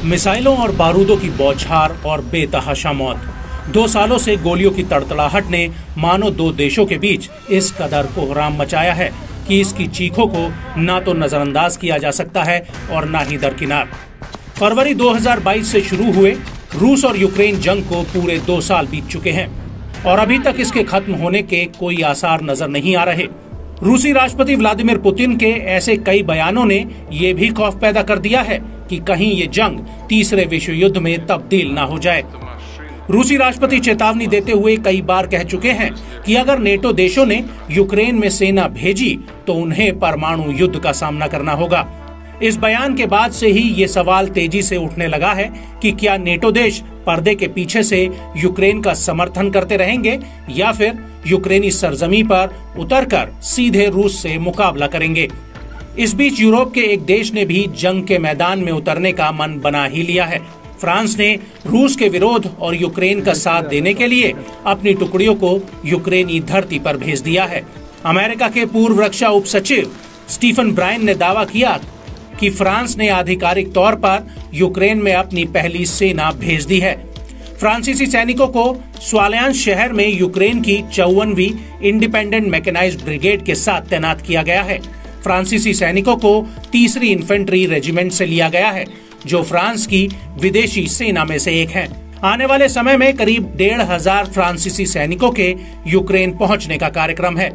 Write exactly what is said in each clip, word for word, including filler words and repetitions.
मिसाइलों और बारूदों की बौछार और बेतहाशा मौत। दो सालों से गोलियों की तड़तड़ाहट ने मानो दो देशों के बीच इस कदर कोहराम मचाया है कि इसकी चीखों को ना तो नजरअंदाज किया जा सकता है और ना ही दरकिनार। फरवरी दो हज़ार बाईस से शुरू हुए रूस और यूक्रेन जंग को पूरे दो साल बीत चुके हैं और अभी तक इसके खत्म होने के कोई आसार नजर नहीं आ रहे। रूसी राष्ट्रपति व्लादिमीर पुतिन के ऐसे कई बयानों ने ये भी खौफ पैदा कर दिया है कि कहीं ये जंग तीसरे विश्व युद्ध में तब्दील ना हो जाए। रूसी राष्ट्रपति चेतावनी देते हुए कई बार कह चुके हैं कि अगर नेटो देशों ने यूक्रेन में सेना भेजी तो उन्हें परमाणु युद्ध का सामना करना होगा। इस बयान के बाद से ही ये सवाल तेजी से उठने लगा है कि क्या नेटो देश पर्दे के पीछे से यूक्रेन का समर्थन करते रहेंगे या फिर यूक्रेनी सरजमी पर उतरकर सीधे रूस से मुकाबला करेंगे। इस बीच यूरोप के एक देश ने भी जंग के मैदान में उतरने का मन बना ही लिया है। फ्रांस ने रूस के विरोध और यूक्रेन का साथ देने के लिए अपनी टुकड़ियों को यूक्रेनी धरती पर भेज दिया है। अमेरिका के पूर्व रक्षा उप सचिव स्टीफन ब्रायन ने दावा किया कि फ्रांस ने आधिकारिक तौर पर यूक्रेन में अपनी पहली सेना भेज दी है। फ्रांसीसी सैनिकों को स्वालियांस शहर में यूक्रेन की चौवनवीं इंडिपेंडेंट मैकेनाइज्ड ब्रिगेड के साथ तैनात किया गया है। फ्रांसीसी सैनिकों को तीसरी इन्फेंट्री रेजिमेंट से लिया गया है, जो फ्रांस की विदेशी सेना में से एक है। आने वाले समय में करीब डेढ़ हजार फ्रांसीसी सैनिकों के यूक्रेन पहुंचने का कार्यक्रम है।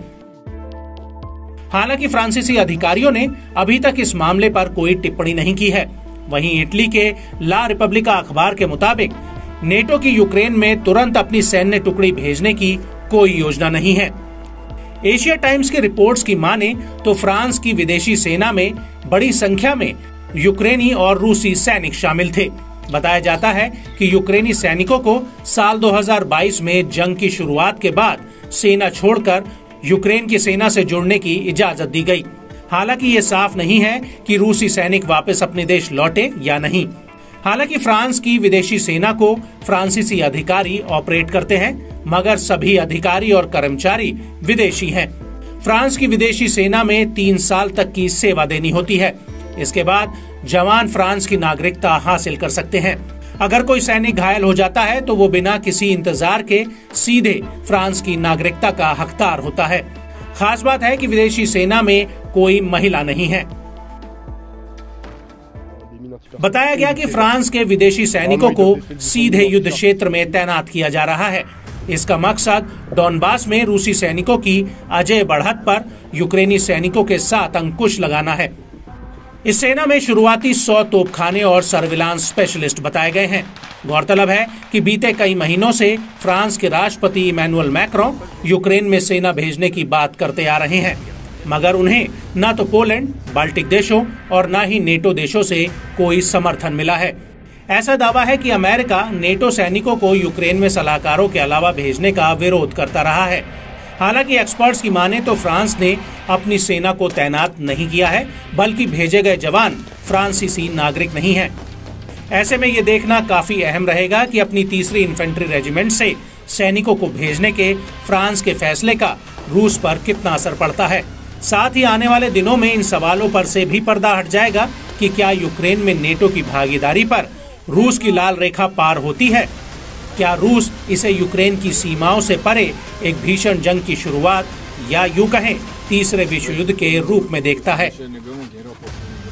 हालांकि फ्रांसीसी अधिकारियों ने अभी तक इस मामले पर कोई टिप्पणी नहीं की है। वहीं इटली के ला रिपब्लिका अखबार के मुताबिक नेटो की यूक्रेन में तुरंत अपनी सैन्य टुकड़ी भेजने की कोई योजना नहीं है। एशिया टाइम्स की रिपोर्ट्स की माने तो फ्रांस की विदेशी सेना में बड़ी संख्या में यूक्रेनी और रूसी सैनिक शामिल थे। बताया जाता है कि यूक्रेनी सैनिकों को साल दो हज़ार बाईस में जंग की शुरुआत के बाद सेना छोड़कर यूक्रेन की सेना से जुड़ने की इजाजत दी गई। हालांकि ये साफ नहीं है कि रूसी सैनिक वापस अपने देश लौटे या नहीं। हालांकि फ्रांस की विदेशी सेना को फ्रांसीसी अधिकारी ऑपरेट करते हैं, मगर सभी अधिकारी और कर्मचारी विदेशी हैं। फ्रांस की विदेशी सेना में तीन साल तक की सेवा देनी होती है। इसके बाद जवान फ्रांस की नागरिकता हासिल कर सकते हैं। अगर कोई सैनिक घायल हो जाता है तो वो बिना किसी इंतजार के सीधे फ्रांस की नागरिकता का हकदार होता है। खास बात है कि विदेशी सेना में कोई महिला नहीं है। बताया गया कि फ्रांस के विदेशी सैनिकों को सीधे युद्ध क्षेत्र में तैनात किया जा रहा है। इसका मकसद डॉनबास में रूसी सैनिकों की अजय बढ़त पर यूक्रेनी सैनिकों के साथ अंकुश लगाना है। इस सेना में शुरुआती सौ तोपखाने और सर्विलांस स्पेशलिस्ट बताए गए हैं। गौरतलब है कि बीते कई महीनों से फ्रांस के राष्ट्रपति इमैनुअल मैक्रों यूक्रेन में सेना भेजने की बात करते आ रहे हैं, मगर उन्हें न तो पोलैंड, बाल्टिक देशों और न ही नेटो देशों से कोई समर्थन मिला है। ऐसा दावा है कि अमेरिका नेटो सैनिकों को यूक्रेन में सलाहकारों के अलावा भेजने का विरोध करता रहा है। हालांकि एक्सपर्ट्स की माने तो फ्रांस ने अपनी सेना को तैनात नहीं किया है, बल्कि भेजे गए जवान फ्रांसीसी नागरिक नहीं हैं। ऐसे में ये देखना काफी अहम रहेगा कि अपनी तीसरी इन्फेंट्री रेजिमेंट से सैनिकों को भेजने के फ्रांस के फैसले का रूस पर कितना असर पड़ता है। साथ ही आने वाले दिनों में इन सवालों पर से भी पर्दा हट जाएगा कि क्या यूक्रेन में नेटो की भागीदारी पर रूस की लाल रेखा पार होती है। क्या रूस इसे यूक्रेन की सीमाओं से परे एक भीषण जंग की शुरुआत या यूं कहें तीसरे विश्व युद्ध के रूप में देखता है।